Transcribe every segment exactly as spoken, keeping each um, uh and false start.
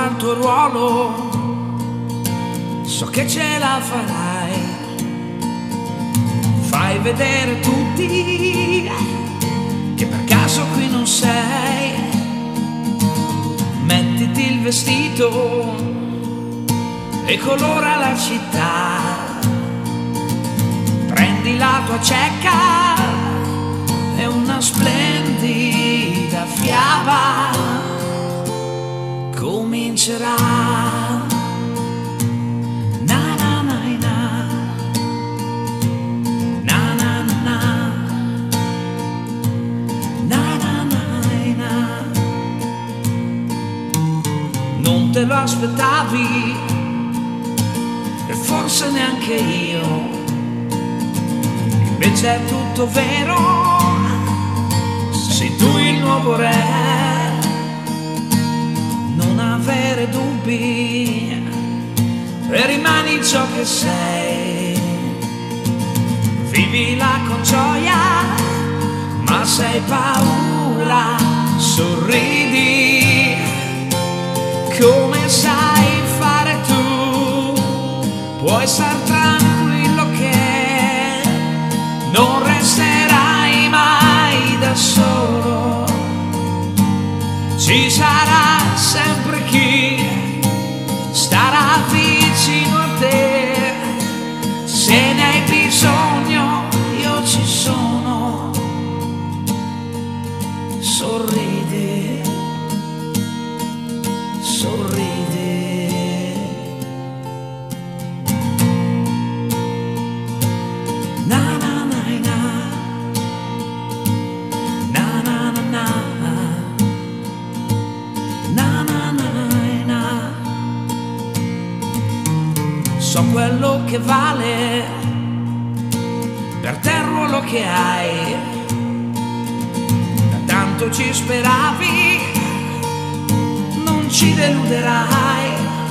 ascolta il tuo ruolo, so che ce la farai. Fai vedere tutti che per caso qui non sei. Mettiti il vestito e colora la città. Prendi la tua cieca e una splendida fiaba comincerà. Na na na na, na na na, na na na na. Non te lo aspettavi e forse neanche io, invece è tutto vero, sei tu il nuovo re. Non avere dubbi e rimani ciò che sei. Vivila con gioia, ma se hai paura sorridi come sai fare tu. Puoi star tranquillo che non resterai mai da solo. Ci sarà sempre chi starà vicino a te. Se ne hai bisogno io ci sono. Sorridi, sorridi. Na na na na, na na na na, na na na na. So quello che vale per te il ruolo che hai. Da tanto ci speravi, non ci deluderai.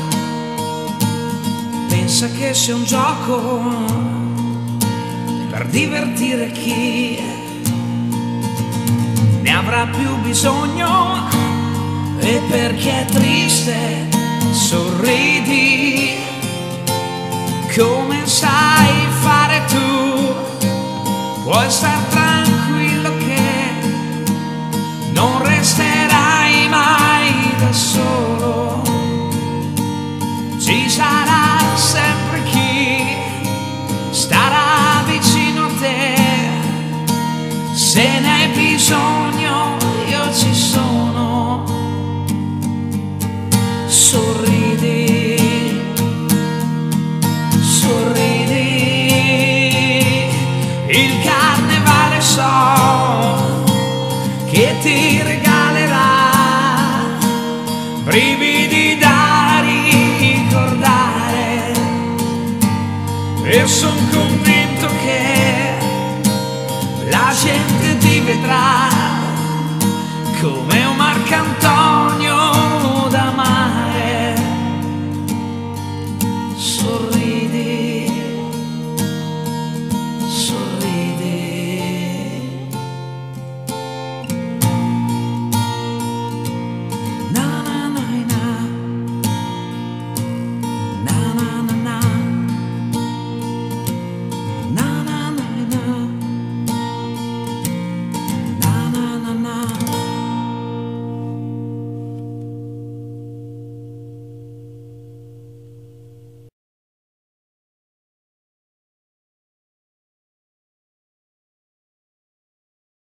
Pensa che sia un gioco per divertire chi ne avrà più bisogno. E per chi è triste sorridi come sai fare tu. Puoi star tranquillo che non resterai mai da solo. Ci sarà sempre chi starà vicino a te. Se ne hai bisogno io ci sono. Sorridi, sorridi. Il carnevale so che ti regalerà brividi da ricordare. E son convinto che la gente